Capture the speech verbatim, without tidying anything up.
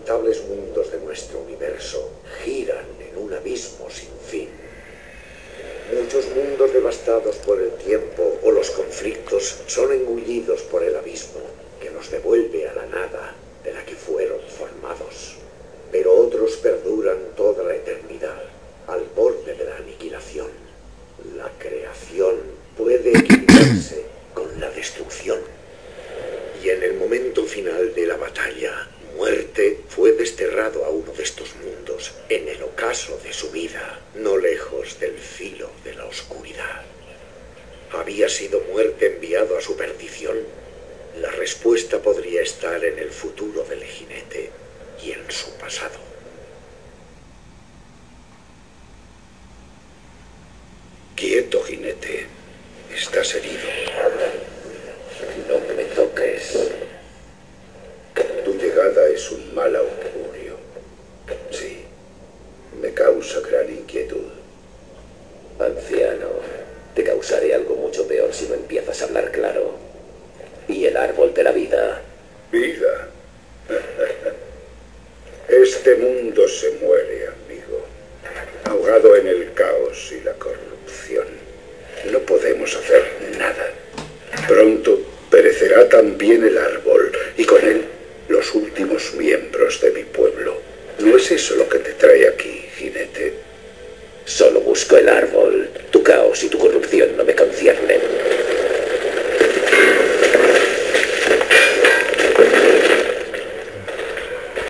incontables mundos de nuestro universo giran en un abismo sin fin. Muchos mundos devastados por el tiempo o los conflictos son engullidos por el abismo, que los devuelve a la nada de la que fueron formados. Pero otros perduran toda la eternidad, al borde de la aniquilación. La creación puede equilibrarse con la destrucción. Y en el momento final de la batalla, Muerte fue desterrado a uno de estos mundos, en el ocaso de su vida, no lejos del filo de la oscuridad. ¿Había sido Muerte enviado a su perdición? La respuesta podría estar en el futuro del jinete y en su pasado. Quieto, jinete. Estás herido. No me toques. Tu llegada es un mal augurio. Sí, me causa gran inquietud. Anciano, te causaré algo mucho peor si no empiezas a hablar claro. ¿Y el árbol de la vida? ¿Vida? Este mundo se muere, amigo. Ahogado en el caos y la corrupción. No podemos hacer nada. Pronto perecerá también el árbol, y con él los últimos miembros de mi pueblo. ¿No es eso lo que te trae aquí, jinete? Solo busco el árbol. Tu caos y tu corrupción no me conciernen.